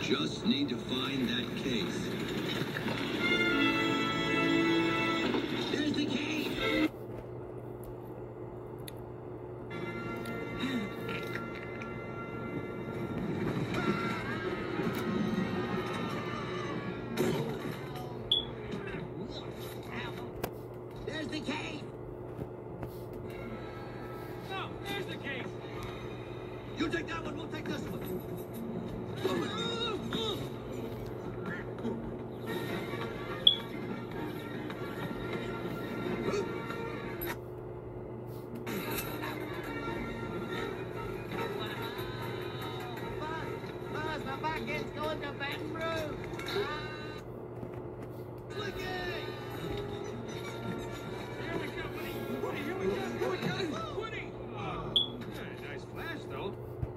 just need to find that case. There's the case! There's the case! No, there's the case! You take that one, we'll take this one. Buzz, my back end's going to Baton Rouge. Flicky! Here we go, Woody! Woody, here we go! Here we go! Woody! Oh, yeah, nice flash, though.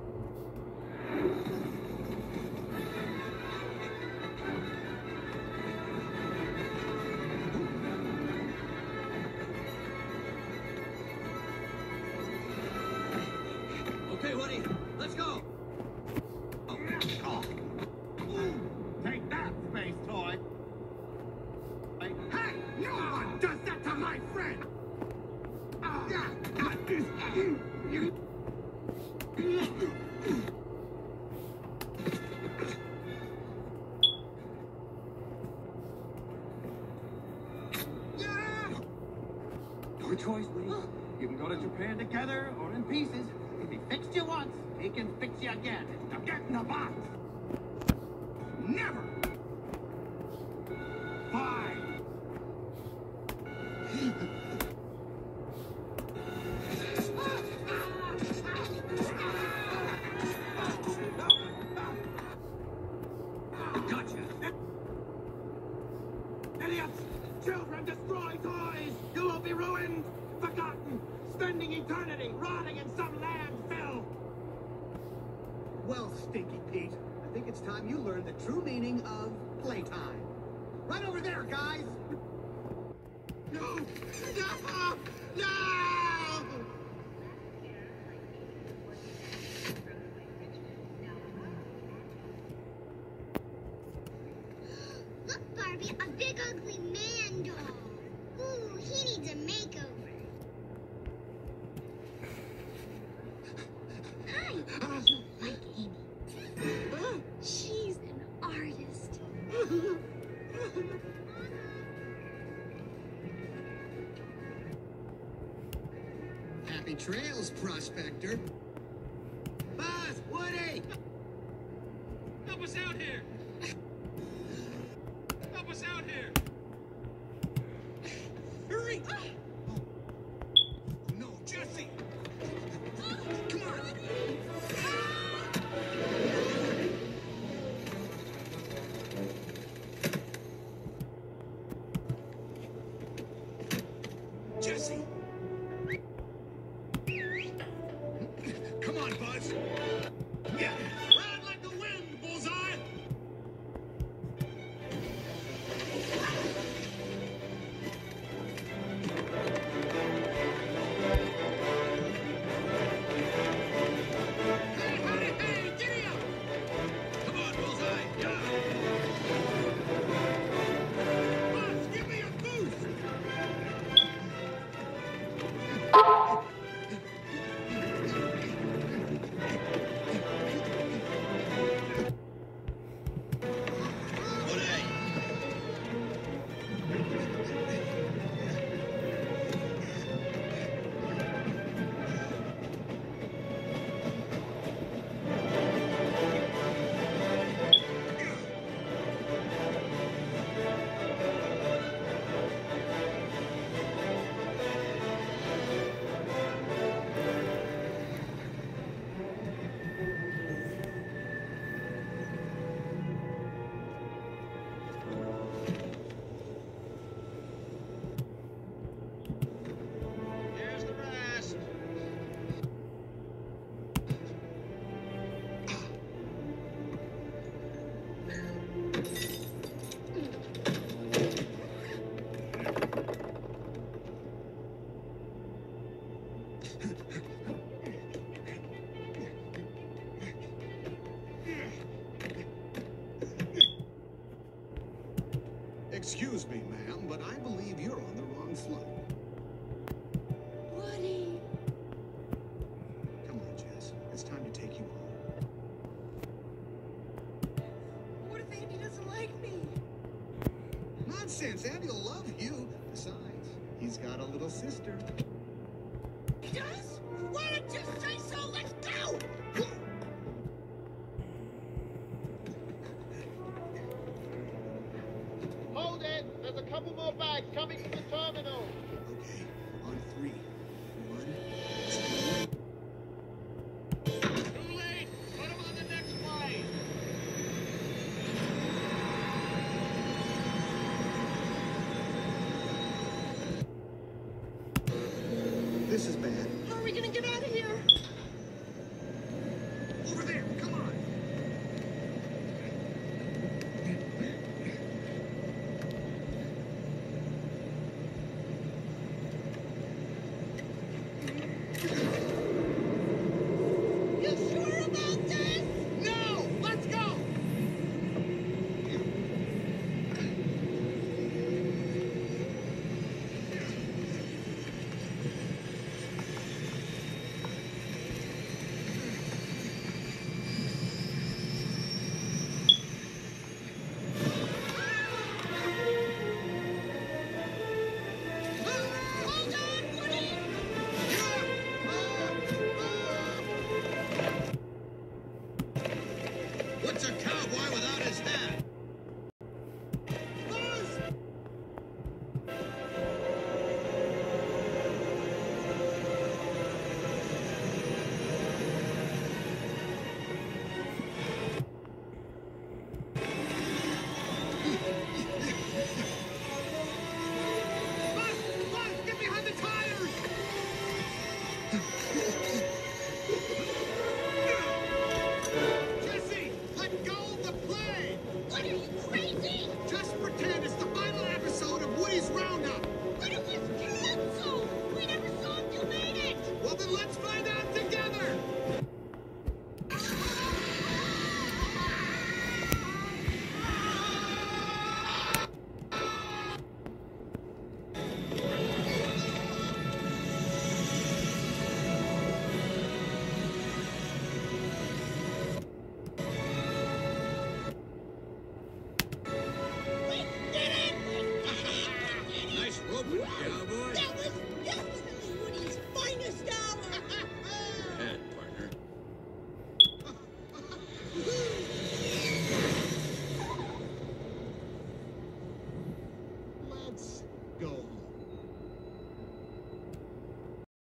Okay, Woody, let's go. Take that, space toy. Hey, no one does that to my friend. Your choice, Woody. You can go to Japan together or in pieces. If he fixed you once, he can fix you again. Now get in the box. Never. Fine. Gotcha. Idiots! Children destroy toys! You will be ruined, forgotten, spending eternity rotting in some landfill! Well, Stinky Pete, I think it's time you learned the true meaning of playtime. Right over there, guys! No! No! No! Look, Barbie, a big ugly man doll. Ooh, he needs a makeover. Hi, you like Amy. She's an artist. Happy trails, Prospector. Buzz! Woody! Help us out here! Help us out here! Hurry! No, Jesse! Come on! Jesse! Come on, Buzz! Yeah! Ride like the wind, Bullseye! Hey, hey, hey! Giddy up! Come on, Bullseye! Yeah! Buzz, give me a boost! Excuse me, ma'am, but I believe you're on the wrong flight. Woody. Come on, Jess. It's time to take you home. What if Andy doesn't like me? Nonsense. Andy'll love you. Besides, he's got a little sister. He does? Why didn't you say so? Let's go! Hold it! There's a couple more bags coming from the terminal. Okay, on three. One, two. Too late! Put him on the next flight! This is bad.